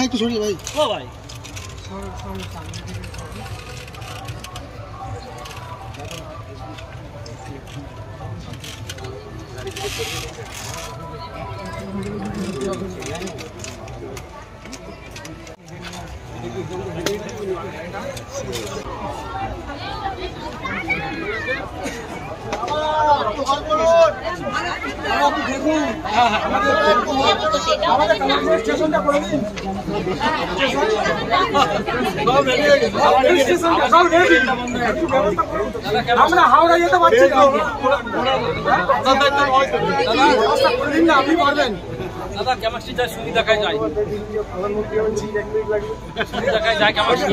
একটু সরিয়ে ভাই। ও ভাই আমরা হাওড়া যেতে পারছি না। আপনি পারবেন দাদা কেমিস্ট্রি যায় সুবিধা দেখায় যায় সুবিধা দেখায় যায় কেমিস্ট্রি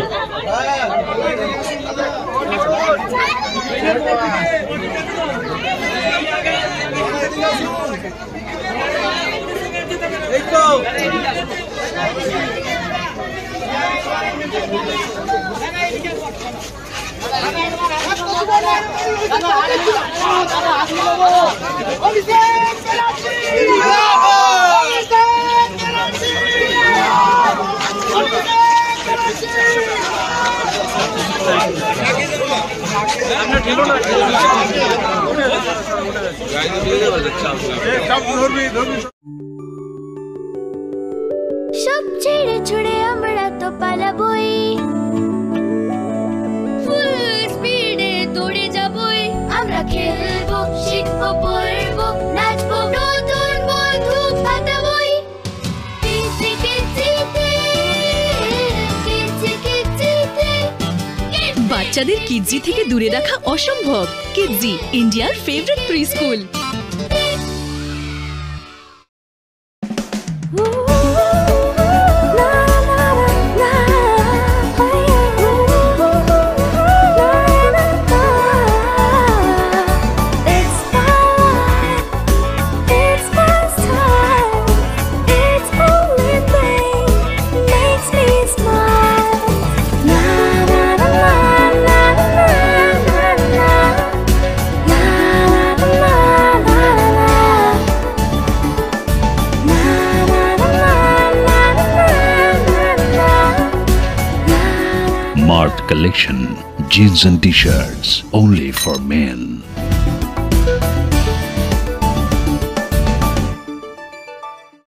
এই তো সব ছেড়ে ছুড়ে আমরা তো পালাবই, ফুল স্পিডে দৌড়ে যাবই। আমরা খেলবো, শিখবো, পড়বো, নাচবো, নতুন বন্ধু পাঠাবই। বাচ্চাদের কিডজি থেকে দূরে রাখা অসম্ভব। কিডজি, ইন্ডিয়ার favourite pre school. Mart collection, jeans and t-shirts only for men.